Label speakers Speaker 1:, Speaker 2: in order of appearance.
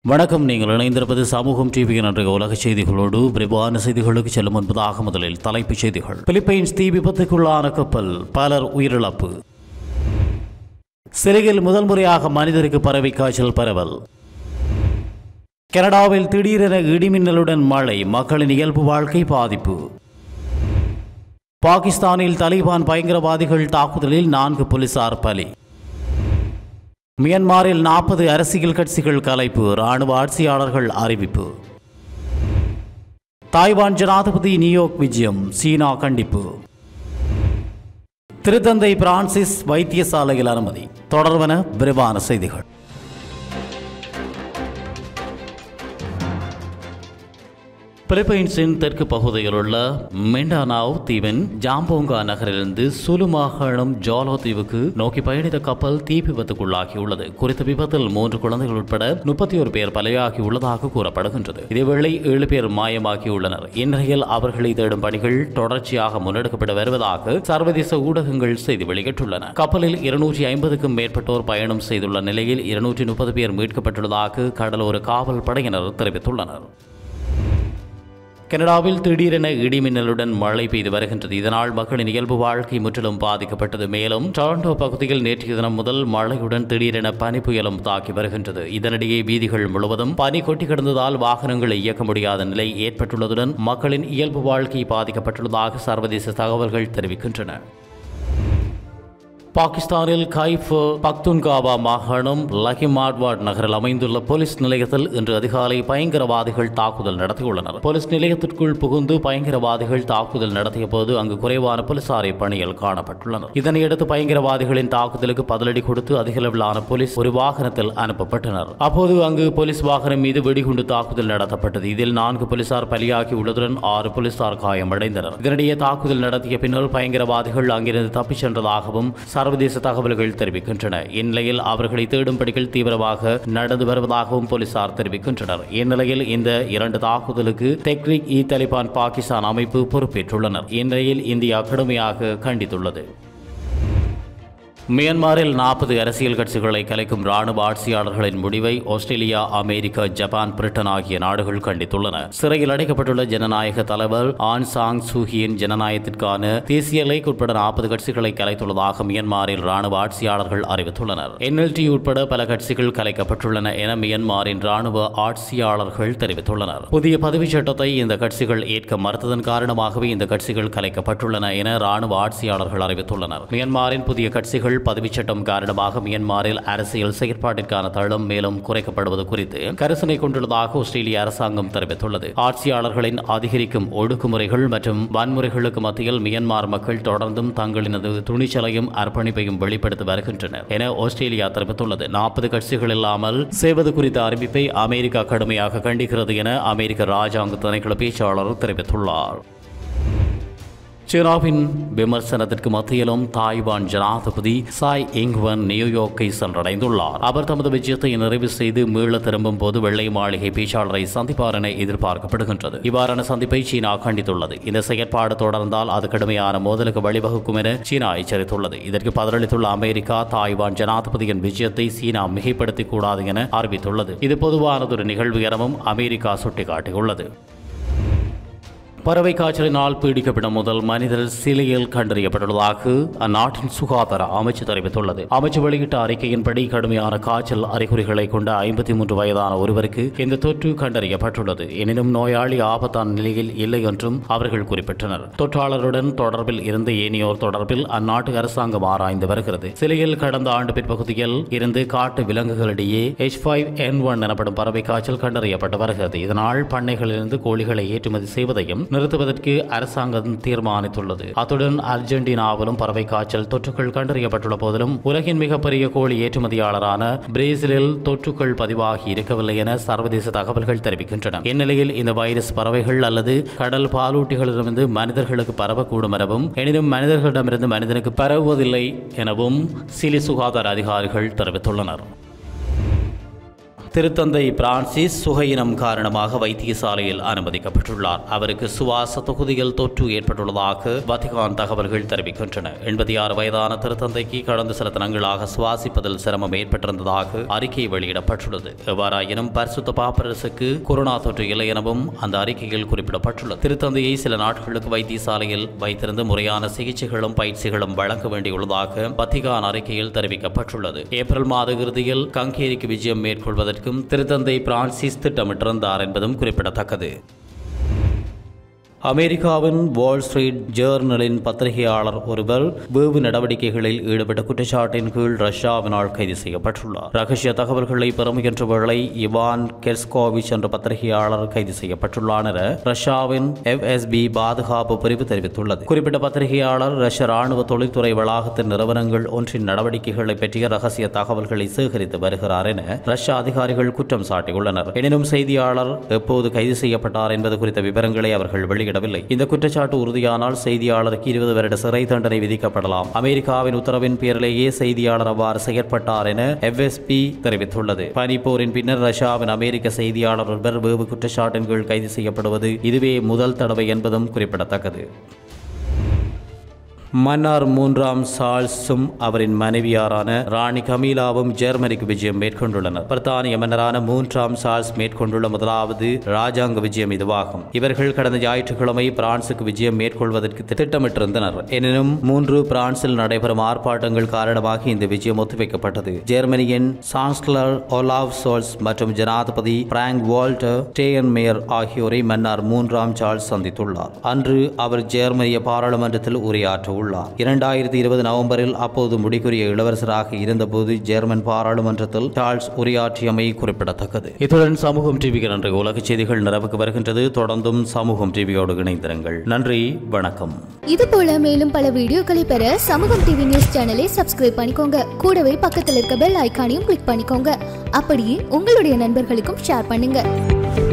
Speaker 1: வணக்கம். நீங்கள் இணைந்திருப்பது சமூகம் டிவியின் இன்றைய உலக செய்திகளோடு. விரிவான செய்திகளுக்கு செல்லும் முன்பதாக முதலில் தலைப்புச் செய்திகள். பிலிப்பைன்ஸ் தீ விபத்துக்குள்ளான கப்பல், பலர் உயிரிழப்பு. சிறையில் முதல் முறையாக மனிதருக்கு பறவை காய்ச்சல் பரவல். கனடாவில் திடீரென இடிமின்னலுடன் மழை, மக்களின் இயல்பு வாழ்க்கை பாதிப்பு. பாகிஸ்தானில் தலிபான் பயங்கரவாதிகள் தாக்குதலில் 4 போலீசார் பலி. மியான்மரில் 40 அரசியல் கட்சிகள் கலைப்பு, இராணுவ ஆட்சியாளர்கள் அறிவிப்பு. தாய்வான் ஜனாதிபதி நியூயார்க் விஜயம், சீனா கண்டிப்பு. திருத்தந்தை பிரான்சிஸ் வைத்தியசாலையில் அனுமதி. தொடர்வன விரிவான செய்திகள். பிலிப்பைன்ஸின் தெற்கு பகுதியில் உள்ள மிண்டானாவ் தீவின் ஜாம்போங்கா நகரிலிருந்து சுலு மாகாணம் ஜாலோ தீவுக்கு நோக்கி பயணித்த கப்பல் தீ விபத்துக்குள்ளாகியுள்ளது. குறித்த விபத்தில் 3 குழந்தைகள் உட்பட 31 பேர் பலியாகியுள்ளதாக கூறப்படுகின்றது. இதேவேளை 7 பேர் மாயமாகியுள்ளனர். இந்நிலையில் அவர்களை தேடும் பணிகள் தொடர்ச்சியாக முன்னெடுக்கப்பட்டு வருவதாக சர்வதேச ஊடகங்கள் செய்தி வெளியிட்டுள்ளன. கப்பலில் 250க்கும் மேற்பட்டோர் பயணம் செய்துள்ள நிலையில் 230 பேர் மீட்கப்பட்டுள்ளதாக கடலோர காவல் படையினர் தெரிவித்துள்ளனர். கனடாவில் திடீரென இடிமின்னலுடன் மழை பெய்து வருகின்றது. இதனால் மக்களின் இயல்பு வாழ்க்கை முற்றிலும் பாதிக்கப்பட்டது. மேலும் டொரண்டோ பகுதியில் நேற்றைய தினம் முதல் மழையுடன் திடீரென பனி புயலும் தாக்கி வருகின்றது. இதனிடையே வீதிகள் முழுவதும் பனி கொட்டி கிடந்ததால் வாகனங்களை இயக்க முடியாத நிலை ஏற்பட்டுள்ளதுடன் மக்களின் இயல்பு வாழ்க்கை பாதிக்கப்பட்டுள்ளதாக சர்வதேச தகவல்கள் தெரிவிக்கின்றன. பாகிஸ்தானில் கைஃப் பக்துன்காவா மாகாணம் லஹிமாட்வாட் நகரில் அமைந்துள்ள போலீஸ் நிலையத்தில் இன்று அதிகாலை பயங்கரவாதிகள் தாக்குதல் நடத்தியுள்ளனர். போலீஸ் நிலையத்திற்குள் புகுந்து பயங்கரவாதிகள் தாக்குதல் நடத்திய போது அங்கு குறைவான போலீசாரை பணியில் காணப்பட்டுள்ளனர். இதனையடுத்து பயங்கரவாதிகளின் தாக்குதலுக்கு பதிலடி கொடுத்து அதிகளவிலான போலீஸ் ஒரு வாகனத்தில் அனுப்பப்பட்டனர். அப்போது அங்கு போலீஸ் வாகனம் மீது வெடிகுண்டு தாக்குதல் நடத்தப்பட்டது. இதில் 4 போலீசார் பலியாகி உள்ளதுடன் 6 போலீசார் காயமடைந்தனர். இதனிடையே தாக்குதல் நடத்திய பின்னர் பயங்கரவாதிகள் அங்கிருந்து தப்பிச் சென்றதாகவும் சர்வதேச தகவல்கள் தெரிவிக்கின்றன. இந்நிலையில் அவர்களை தேடும் பணிகள் தீவிரமாக நடந்து வருவதாகவும் போலீசார் தெரிவிக்கின்றனர். இந்நிலையில் இந்த 2 தாக்குதலுக்கு தெஹ்ரீக்-இ-தலிபான் பாகிஸ்தான் அமைப்பு பொறுப்பேற்றுள்ளனர். இந்நிலையில் இந்தியா கடுமையாக கண்டித்துள்ளது. மியான்மரில் 40 அரசியல் கட்சிகளை கலைக்கும் இராணுவ ஆட்சியாளர்களின் முடிவை ஆஸ்திரேலியா, அமெரிக்கா, ஜப்பான், பிரிட்டன் ஆகிய நாடுகள் கண்டித்துள்ளன. சிறையில் அடைக்கப்பட்டுள்ள ஜனநாயக தலைவர் ஆன் சாங் சூகியின் ஜனநாயகத்திற்கான தேசிய லைக் உட்பட 40 கட்சிகளை கலைத்துள்ளதாக மியான்மரில் இராணுவ ஆட்சியாளர்கள் அறிவித்துள்ளனர். NLT உட்பட பல கட்சிகள் கலைக்கப்பட்டுள்ளன என மியான்மரின் இராணுவ ஆட்சியாளர்கள் தெரிவித்துள்ளனர். புதிய பதவிச் சட்டத்தை இந்த கட்சிகள் ஏற்க மறுத்ததன் காரணமாகவே இந்த கட்சிகள் கலைக்கப்பட்டுள்ளன என இராணுவ ஆட்சியாளர்கள் அறிவித்துள்ளனர். மியான்மரின் புதிய கட்சிகள் பதவிச்சட்டம் காரணமாக மியான்மரில் அரசியல் செயற்பாட்டிற்கான தளம் மேலும் குறைக்கப்படுவது குறித்து கரிசனை கொண்டுள்ளதாக ஆஸ்திரேலிய அரசாங்கம் தெரிவித்துள்ளது. ஆட்சியாளர்களின் அதிகரிக்கும் ஒடுக்குமுறைகள் மற்றும் வன்முறைகளுக்கு மத்தியில் மியான்மர் மக்கள் தொடர்ந்தும் தங்களினது துணிச்சலையும் அர்ப்பணிப்பையும் வெளிப்படுத்தி வருகின்றனர் என ஆஸ்திரேலியா தெரிவித்துள்ளது. 40 கட்சிகள் இல்லாமல் செய்வது குறித்த அறிவிப்பை அமெரிக்கா கடுமையாக கண்டிக்கிறது என அமெரிக்க ராஜாங்க திணைக்கள பேச்சாளர் தெரிவித்துள்ளார். சீனாவின் விமர்சனத்திற்கு மத்தியிலும் தாய்வான் ஜனாதிபதி சாய் இங்வன் நியூயார்க்கை சென்றடைந்துள்ளார். அவர் தமது விஜயத்தை நிறைவு செய்து மீள திரும்பும் போது வெள்ளை மாளிகை பேச்சாளரை சந்திப்பார் என எதிர்பார்க்கப்படுகின்றது. இவ்வாறான சந்திப்பை சீனா கண்டித்துள்ளது. இந்த செயற்பாடு தொடர்ந்தால் அது கடுமையான மோதலுக்கு வழிவகுக்கும் என சீனா எச்சரித்துள்ளது. இதற்கு பதிலளித்துள்ள அமெரிக்கா, தாய்வான் ஜனாதிபதியின் விஜயத்தை சீனா மிகைப்படுத்திக் கூடாது என அறிவித்துள்ளது. இது பொதுவானதொரு நிகழ்வு எனவும் அமெரிக்கா சுட்டிக்காட்டியுள்ளது. பறவை காய்ச்சலினால் பீடிக்கப்பட்ட முதல் மனிதர் சிலையில் கண்டறியப்பட்டுள்ளதாக அந்நாட்டின் சுகாதார அமைச்சு தெரிவித்துள்ளது. அமைச்சு வெளியிட்ட அறிக்கையின்படி கடுமையான காய்ச்சல் அறிகுறிகளை கொண்ட 53 வயதான ஒருவருக்கு இந்த தொற்று கண்டறியப்பட்டுள்ளது. எனினும் நோயாளி ஆபத்தான நிலையில் இல்லை என்றும் அவர்கள் குறிப்பிட்டனர். தொற்றாளருடன் தொடர்பில் இருந்த ஏனையோர் தொடர்பில் அந்நாட்டு அரசாங்கம் ஆராய்ந்து வருகிறது. சிலையில் கடந்த ஆண்டு பிற்பகுதியில் இருந்து காட்டு விலங்குகளிடையே H5N1 எனப்படும் பறவை காய்ச்சல் கண்டறியப்பட்டு வருகிறது. இதனால் பண்ணைகளிலிருந்து கோழிகளை ஏற்றுமதி செய்வதையும் நிறுத்துவதற்கு அரசாங்கம் தீர்மானித்துள்ளது. அத்துடன் அர்ஜென்டினாவிலும் பறவை காய்ச்சல் தொற்றுகள் கண்டறியப்பட்டுள்ள போதிலும் உலகின் மிகப்பெரிய கோழி ஏற்றுமதியாளரான பிரேசிலில் தொற்றுகள் பதிவாகி இருக்கவில்லை என சர்வதேச தகவல்கள் தெரிவிக்கின்றன. இந்நிலையில் இந்த வைரஸ் பறவைகள் அல்லது கடல் பாலூட்டிகளிடமிருந்து மனிதர்களுக்கு பரவக்கூடும் எனவும் எனினும் மனிதர்களிடமிருந்து மனிதனுக்கு பரவுவதில்லை எனவும் சிலி சுகாதார அதிகாரிகள் தெரிவித்துள்ளனர். திருத்தந்தை பிரான்சிஸ் சுகையினம் காரணமாக வைத்தியசாலையில் அனுமதிக்கப்பட்டுள்ளார். அவருக்கு சுவாச தொகுதியில் தொற்று ஏற்பட்டுள்ளதாக வத்திகான் தகவல்கள் தெரிவிக்கின்றன. 86 வயதான திருத்தந்தைக்கு கடந்த சில தினங்களாக சுவாசிப்பதில் சிரமம் ஏற்பட்டிருந்ததாக அறிக்கை வெளியிடப்பட்டுள்ளது. எவ்வாறாயினும் பரிசுத்த பாப்பரசுக்கு கொரோனா தொற்று இல்லை எனவும் அந்த அறிக்கையில் குறிப்பிடப்பட்டுள்ளது. திருத்தந்தையை சில நாட்களுக்கு வைத்தியசாலையில் வைத்திருந்து முறையான சிகிச்சைகளும் பயிற்சிகளும் வழங்க வேண்டியுள்ளதாக வத்திகான் அறிக்கையில் தெரிவிக்கப்பட்டுள்ளது. ஏப்ரல் மாத இறுதியில் கங்கேரிக்கு விஜயம் மேற்கொள்வதற்கும் திருத்தந்தை பிரான்சிஸ் திட்டமிட்டிருந்தார் என்பதும் குறிப்பிடத்தக்கது. அமெரிக்காவின் வால் ஸ்ட்ரீட் ஜேர்னலின் பத்திரிகையாளர் ஒருவர் வேவு நடவடிக்கைகளில் ஈடுபட்ட குற்றச்சாட்டின் கீழ் ரஷ்யாவினால் கைது செய்யப்பட்டுள்ளார். ரகசிய தகவல்களை பெற முயன்ற வேளை இவான் கெர்ஸ்கோவிச் என்ற பத்திரிகையாளர் கைது செய்யப்பட்டுள்ளார் என ரஷ்யாவின் FSB பாதுகாப்பு பிரிவு தெரிவித்துள்ளது. குறிப்பிட்ட பத்திரிகையாளர் ரஷ்ய ராணுவ தொழில்துறை வளாகத்தின் நிறுவனங்கள் ஒன்றின் நடவடிக்கைகளை பற்றிய ரகசிய தகவல்களை சேகரித்து வருகிறார் என ரஷ்ய அதிகாரிகள் குற்றம் சாட்டியுள்ளனர். எனினும் செய்தியாளர் எப்போது கைது செய்யப்பட்டார் என்பது குறித்த விவரங்களை அவர்கள் வெளியிடவில்லை. இந்த குற்றச்சாட்டு உறுதியானால் செய்தியாளருக்கு 20 வருட சிறை தண்டனை விதிக்கப்படலாம். அமெரிக்காவின் உத்தரவின் பேரிலேயே செய்தியாளர் அவ்வாறு செயற்பட்டார் என FSB தெரிவித்துள்ளது. பனிப்போரின் பின்னர் ரஷ்யாவின் அமெரிக்க செய்தியாளர் ஒருவர் வேவு குற்றச்சாட்டின் கீழ் கைது செய்யப்படுவது இதுவே முதல் தடவை என்பதும் குறிப்பிடத்தக்கது. மன்னார் 3ஆம் சார்ல்ஸும் அவரின் மனைவியாரான ராணி கமீலாவும் ஜெர்மனிக்கு விஜயம் மேற்கொண்டுள்ளனர். பிரித்தானிய மன்னரான 3ஆம் சார்ல்ஸ் மேற்கொண்டுள்ள முதலாவது ராஜாங்க விஜயம் இதுவாகும். இவர்கள் கடந்த ஞாயிற்றுக்கிழமை பிரான்சுக்கு விஜயம் மேற்கொள்வதற்கு திட்டமிட்டிருந்தனர். எனினும் பிரான்சில் நடைபெறும் ஆர்ப்பாட்டங்கள் காரணமாக இந்த விஜயம் ஒத்திவைக்கப்பட்டது. ஜெர்மனியின் சான்ஸ்லர் ஒலாவ் சோல்ஸ் மற்றும் ஜனாதிபதி பிராங்க் வால்டர் ஸ்டேயன்மேயர் ஆகியோரை மன்னார் 3ஆம் சார்ல்ஸ் சந்தித்துள்ளார். அன்று அவர் ஜெர்மனிய பாராளுமன்றத்தில் உரையாற்ற 2020 நவம்பரில் அப்போது முடிக்குரிய இளவரசராக இருந்தபோது ஜெர்மன் பாராளுமன்றத்தில் சார்ல்ஸ் உரையாற்றியமை குறிப்பிடத்தக்கது. இத்துடன் சமூகம் டிவிக்கு நன்றி. உலக செய்திகள் நிறைவுக்கு வருகின்றது. தொடர்ந்தும் சமூகம் டிவியோடு இணைந்திருங்கள். நன்றி, வணக்கம்.
Speaker 2: இது போல மேலும் பல வீடியோக்களை பெற சமூகம் டிவி நியூஸ் சேனலை சப்ஸ்கிரைப் பண்ணிக்கோங்க. கூடவே பக்கத்தில் இருக்க பெல் ஐகானையும் கிளிக் பண்ணிக்கோங்க. அப்படியே உங்களுடைய நண்பர்களுக்கும் ஷேர் பண்ணுங்க.